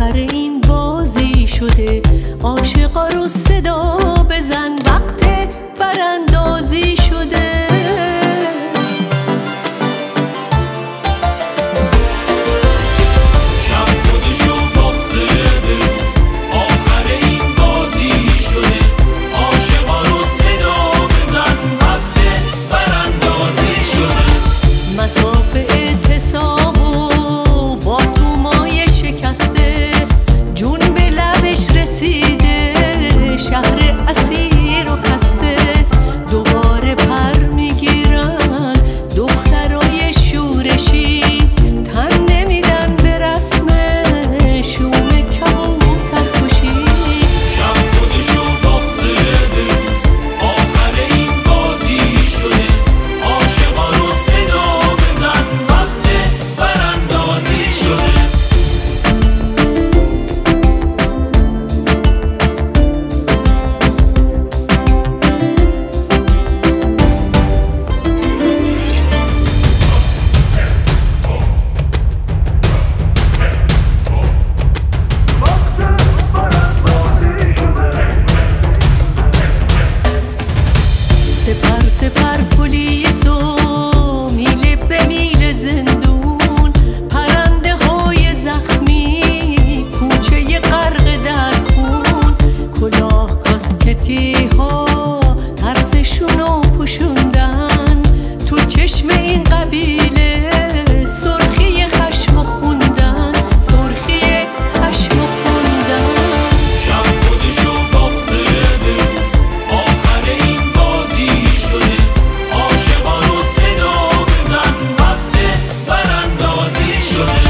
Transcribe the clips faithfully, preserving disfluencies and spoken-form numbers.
آخر این بازی شده. عاشقا رو صدا بزن، وقت براندازی شده. مسافه اعتصاب و با تومای شکسته، جون به لبش رسیده، شهر اسیر و خسته. دوباره پر میگیرن دخترای شورشی، تن نمیدن به رسم شوم کبوتر کشی. شب خودشو باخته به روز، آخر این بازی شده. عاشقا رو صدا بزن، وقت براندازی شده. سپر سپر پلیس و میله به میله زندون، پرنده های زخمی کوچه غرق در خون. کلاه کاسکتی ها ترسشونو پوشوندن، تو چشم این قبیله سرخی خشم خوندن، سرخی خشم خوندن. شب خودشو باخته به روز، آخر این بازی شده. عاشقا رو صدا بزن، وقت براندازی شده.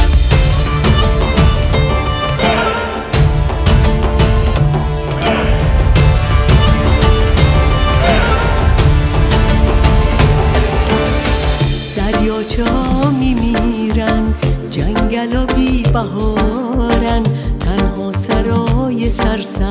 دریاچه ها میمیرن، جنگل ها بی بهارن، تنها سرای سرسبز